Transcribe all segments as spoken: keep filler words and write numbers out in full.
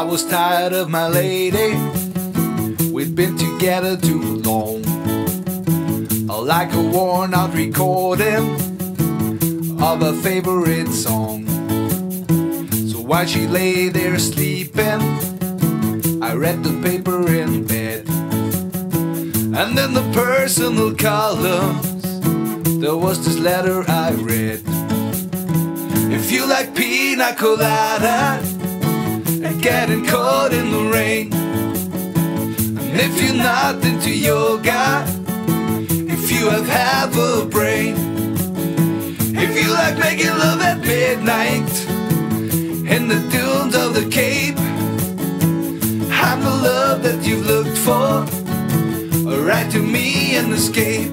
was tired of my lady. We'd been together too long. Like a worn out recording of a favorite song. So while she lay there sleeping, I read the paper in bed. And in the personal columns, there was this letter I read. If you like Pina Colada and getting caught in the rain, and if you're not into yoga, if you have half a brain, if you like making love at midnight in the dunes of the Cape, I'm the love that you've looked for. Write to me and escape.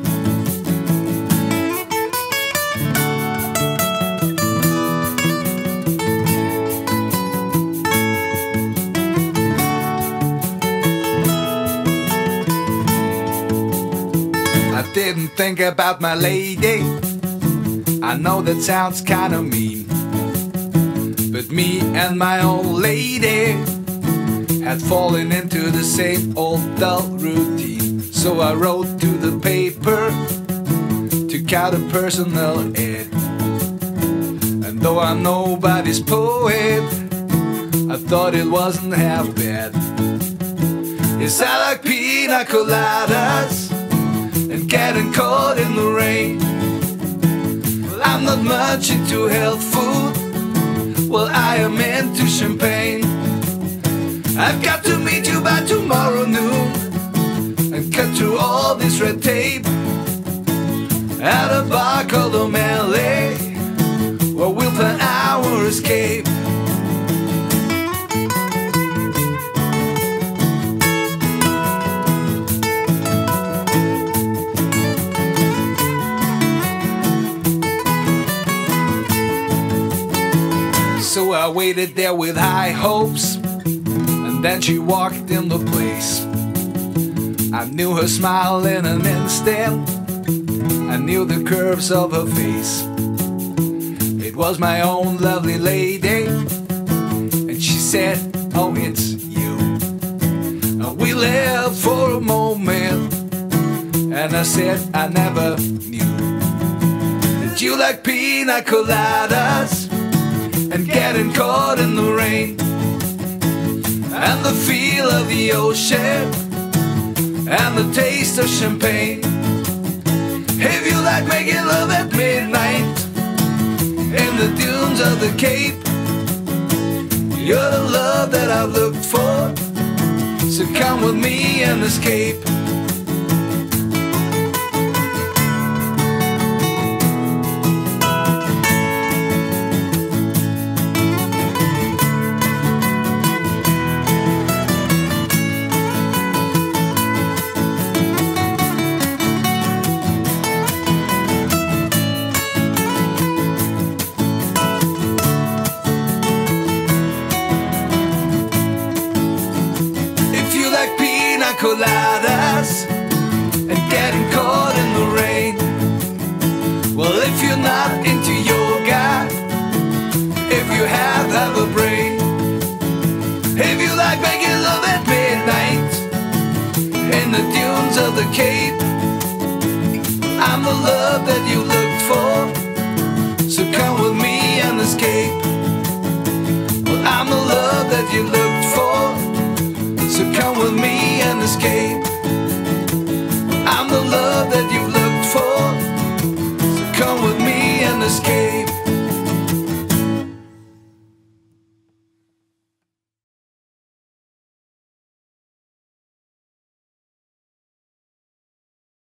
I didn't think about my lady. I know that sounds kinda mean, but me and my old lady had fallen into the same old dull routine. So I wrote to the paper, took out a personal ad. And though I'm nobody's poet, I thought it wasn't half bad. Yes, I like Pina Coladas and getting caught in the rain. Well, I'm not much into health food. Well, I am into champagne. I've got to meet you by tomorrow noon and cut through all this red tape at a bar called O'Malley, where we'll plan our escape. So I waited there with high hopes, and then she walked in the place. I knew her smile in an instant, I knew the curves of her face. It was my own lovely lady, and she said, oh, it's you. And we left for a moment, and I said I never knew that you like Pina Coladas and getting caught in the rain, and the feel of the ocean, and the taste of champagne. If you like making love at midnight in the dunes of the Cape, you're the love that I've looked for. So come with me and escape. Coladas and getting caught in the rain. Well, if you're not into yoga, if you have have a brain, if you like making love at midnight in the dunes of the Cape, I'm the love that you looked for. So come with me and escape. Well, I'm the love that you looked for. So come with me and escape. I'm the love that you've looked for. So come with me and escape.